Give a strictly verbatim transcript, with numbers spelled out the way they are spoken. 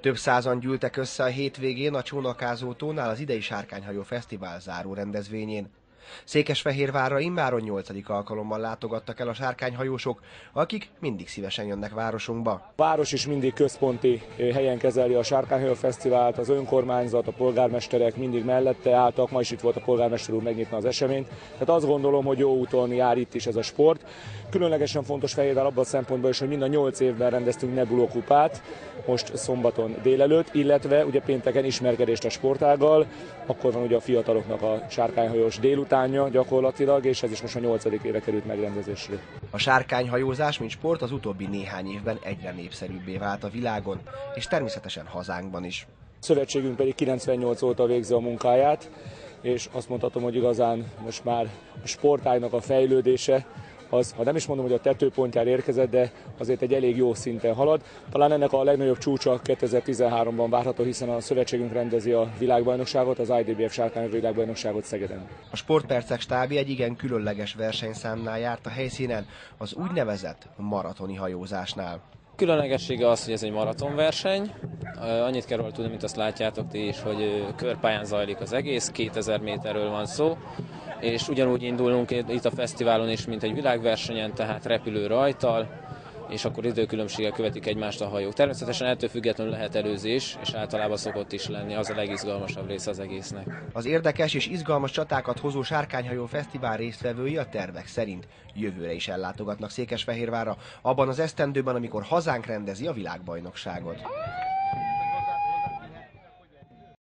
Több százan gyűltek össze a hétvégén a Csónakázó tónál az idei Sárkányhajó Fesztivál záró rendezvényén. Székesfehérvárra immáron nyolcadik alkalommal látogattak el a sárkányhajósok, akik mindig szívesen jönnek városunkba. A város is mindig központi helyen kezeli a Sárkányhajó Fesztivált, az önkormányzat, a polgármesterek mindig mellette álltak, ma is itt volt a polgármester úr megnyitna az eseményt. Tehát azt gondolom, hogy jó úton jár itt is ez a sport. Különlegesen fontos Fehérvár abban a szempontból is, hogy mind a nyolc évben rendeztünk Nebuló kupát, most szombaton délelőtt, illetve ugye pénteken ismerkedést a sportággal, akkor van ugye a fiataloknak a sárkányhajós délutánja gyakorlatilag, és ez is most a nyolcadik éve került megrendezésre. A sárkányhajózás, mint sport az utóbbi néhány évben egyre népszerűbbé vált a világon, és természetesen hazánkban is. A szövetségünk pedig kilencvennyolc óta végzi a munkáját, és azt mondhatom, hogy igazán most már a sportágnak a fejlődése, az, ha nem is mondom, hogy a tetőpontjára érkezett, de azért egy elég jó szinten halad. Talán ennek a legnagyobb csúcsa kétezer-tizenháromban várható, hiszen a szövetségünk rendezi a világbajnokságot, az i dé bé ef sárkányhajó világbajnokságot Szegeden. A Sportpercek stábja egy igen különleges versenyszámnál járt a helyszínen, az úgynevezett maratoni hajózásnál. Különlegessége az, hogy ez egy maratonverseny. Annyit kell róla tudni, mint azt látjátok ti is, hogy körpályán zajlik az egész, kétezer méterről van szó, és ugyanúgy indulunk itt a fesztiválon is, mint egy világversenyen, tehát repülő rajttal, és akkor időkülönbséggel követik egymást a hajók. Természetesen ettől függetlenül lehet előzés, és általában szokott is lenni, az a legizgalmasabb része az egésznek. Az érdekes és izgalmas csatákat hozó Sárkányhajó Fesztivál résztvevői a tervek szerint jövőre is ellátogatnak Székesfehérvárra, abban az esztendőben, amikor hazánk rendezi a világbajnokságot.